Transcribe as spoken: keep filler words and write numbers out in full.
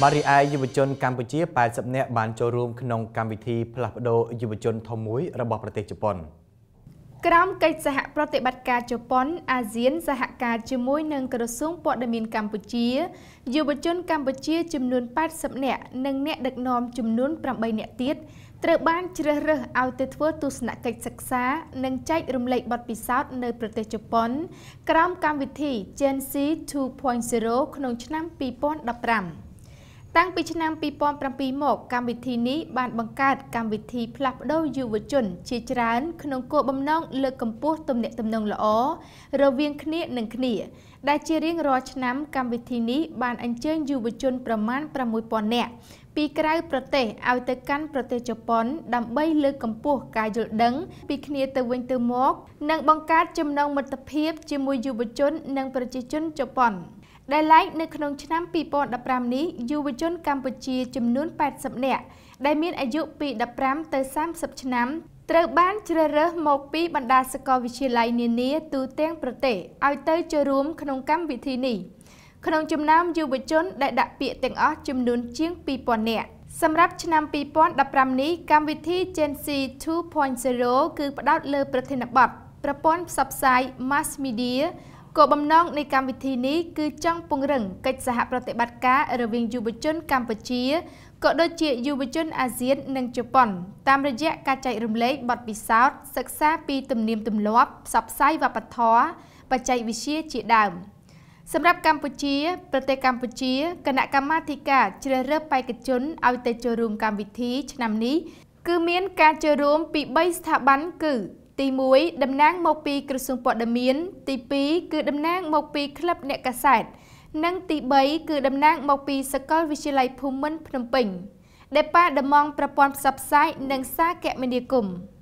បារីឯយុវជនកម្ពុជាប៉ែតសិបនាក់បានចូលរួមក្នុងកម្មវិធីផ្លាស់ប្ដូរយុវជនធំមួយរបស់ប្រទេសជប៉ុនក្រោមកិច្ចសហប្រតិបត្តិការជប៉ុនអាស៊ានសហការជាមួយនឹងក្រសួងព័ត៌មានកម្ពុជាយុវជនកម្ពុជាចំនួនប៉ែតសិបនាក់និងអ្នកដឹកនាំចំនួនប្រាំបីនាក់ទៀតត្រូវបានជ្រើសរើសឲ្យទៅធ្វើទស្សនកិច្ចសិក្សានិងចែករំលែកបទពិសោធន៍នៅប្រទេសជប៉ុនក្រោមកម្មវិធី Gen Z two point zero ក្នុងឆ្នាំពីរពាន់ដប់ប្រាំតាំងពីឆ្នាំពីរពាន់ប្រាំពីរមកកម្មវិធីនេះបានបង្កើតកម្មវិធីផ្លាស់ប្ដូរយុវជនជាច្រើនក្នុងគោលបំណងលើកកម្ពស់ទំនាក់ទំនងល្អរវាងគ្នានិងគ្នាដែលជារៀងរាល់ឆ្នាំកម្មវិធីនេះបានអញ្ជើញយុវជនប្រមាណប្រាំមួយពាន់នាក់ពីក្រៅប្រទេសឲ្យទៅកាន់ប្រទេសជប៉ុនដើម្បីលើកកម្ពស់ការយល់ដឹងពីគ្នាទៅវិញទៅមកនិងបង្កើតចំណងមិត្តភាពជាមួយយុវជននិងប្រជាជនជប៉ុនដែលឡែកនៅក្នុងឆ្នាំពីរពាន់ដប់ប្រាំនេះយុវជនកម្ពុជាចំនួនប៉ែតសិបនាក់ដែលមានអាយុពីដប់ប្រាំទៅសាមសិបឆ្នាំត្រូវបានជ្រើសរើសមកពីបណ្ដាសាកលវិទ្យាល័យនានាទូទាំងប្រទេសឲ្យទៅចូលរួមក្នុងកម្មវិធីនេះក្នុងចំណោមយុវជនដែលដាក់ពាក្យទាំងអស់ចំនួនជាងពីរពាន់នាក់សម្រាប់ឆ្នាំពីរពាន់ដប់ប្រាំនេះកម្មវិធី Gen Z two point zero គឺផ្ដោតលើប្រធានបទប្រព័ន្ធផ្សព្វផ្សាយ Mass Mediaគោលបំណងនៃកម្មវិធីនេះគឺចង់ពង្រឹងកិច្ចសហប្រតិបត្តិការរវាងយុវជនកម្ពុជាក៏ដូចជាយុវជនអាស៊ាននិងជប៉ុនតាមរយៈការចែករំលែកបទពិសោធន៍សិក្សាពីទំនៀមទម្លាប់ផ្សព្វផ្សាយវប្បធម៌បច្ចេកវិទ្យាជាដើមសម្រាប់កម្ពុជាប្រទេសកម្ពុជាគណៈកម្មាធិការជ្រើសរើសបេក្ខជនឲ្យទៅចូលរួមកម្មវិធីឆ្នាំនេះគឺមានការចូលរួមពីបីស្ថាប័នគឺទីមួយតំណាងមកពីក្រសួងព័ត៌មានទីពីរគឺតំណាងមកពីក្លឹបអ្នកកាសែតនិងទីបីគឺតំណាងមកពីសាកលវិទ្យាល័យភូមិន្ទភ្នំពេញដែលប៉ាដំងប្រព័ន្ធផ្សព្វផ្សាយនិងសារគមនាគមន៍